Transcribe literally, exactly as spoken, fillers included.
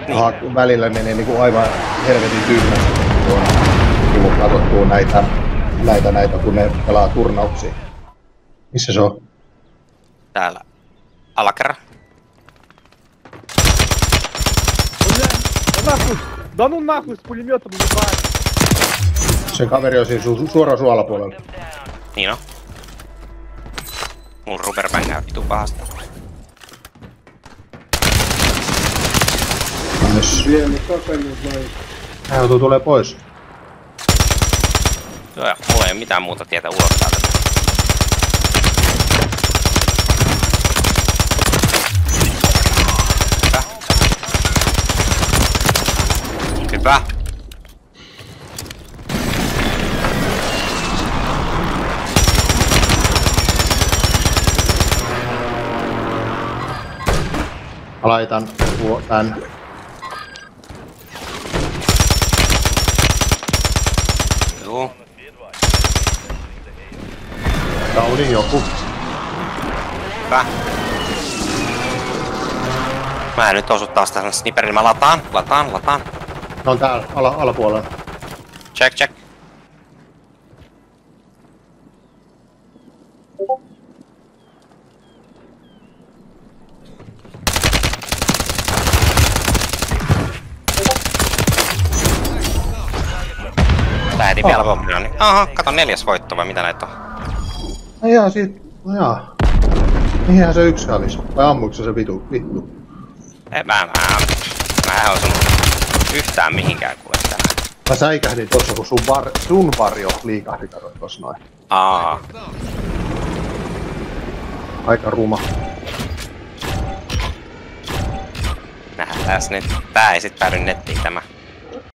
Niin. Välillä menee niinku aivan helvetin tyhmästi, kun on tullut katsottua näitä, näitä, näitä, kun ne pelaa turnauksia. Missä se on? Täällä. Alakerra. Да ну нахуй с пулеметом ебать! Se kaveri on siinä su suoraan sun alapuolella. Niin on. Mun rubber bängää vitu pahasti. Annes. Hän joutuu tulee pois. Joo, ja mulla ei oo mitään muuta tietä ulos täältä. Hyvä. Hyvä. Mä laitan tän. Juu. Tää oli joku. Hyvä. Mä en nyt osu taas tähän sniperin. Mä lataan, lataan, lataan. Ne on täällä ala, alapuolella. Check, check. Tää heti vielä bombina, niin... Aha, kato neljäs voitto vai mitä näitä on? No jaa, siitä... No jaa. Mihinhän se yksi hälis? Vai ammuiko se vitu? Vittu. Ei, mä, mä... Mä en osunut yhtään mihinkään kuule tänään. Mä säikähdin tossa, kun sun, var, sun varjo liikahdi karoit tossa noin. Aa. Aika ruma. Nähdään tässä nyt. Tää ei sit päädy nettiin tämä.